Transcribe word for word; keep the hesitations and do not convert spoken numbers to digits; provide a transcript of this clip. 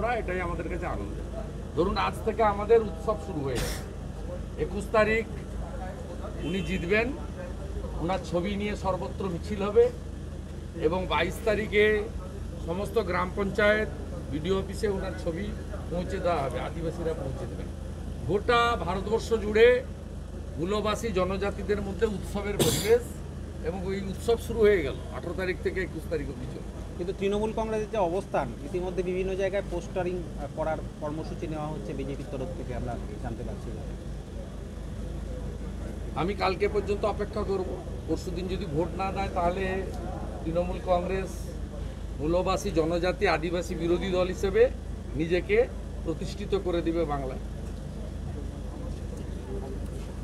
করা, এটাই আমাদের কাছে আনন্দ। ধরুন আজ থেকে আমাদের উৎসব শুরু হয়ে গেছে। একুশ তারিখ উনি জিতবেন, ওনার ছবি নিয়ে সর্বত্র মিছিল হবে এবং বাইশ তারিখে সমস্ত গ্রাম পঞ্চায়েত বিডিও অফিসে ওনার ছবি পৌঁছে দেওয়া হবে, আদিবাসীরা পৌঁছে দেবেন। গোটা ভারতবর্ষ জুড়ে মূলবাসী জনজাতিদের মধ্যে উৎসবের পরিবেশ এবং ওই উৎসব শুরু হয়ে গেল আঠারো তারিখ থেকে একুশ তারিখ অবধি চলবে। কিন্তু তৃণমূল কংগ্রেসের যে অবস্থান, ইতিমধ্যে বিভিন্ন জায়গায় পোস্টারিং করার কর্মসূচি নেওয়া হচ্ছে বিজেপির তরফ থেকে, আমরা জানতে পারছি। আমি কালকে পর্যন্ত অপেক্ষা করব। পরশু দিন যদি ভোট না দেয় তাহলে তৃণমূল কংগ্রেস মূলবাসী জনজাতি আদিবাসী বিরোধী দল হিসেবে নিজেকে প্রতিষ্ঠিত করে দিবে বাংলায়।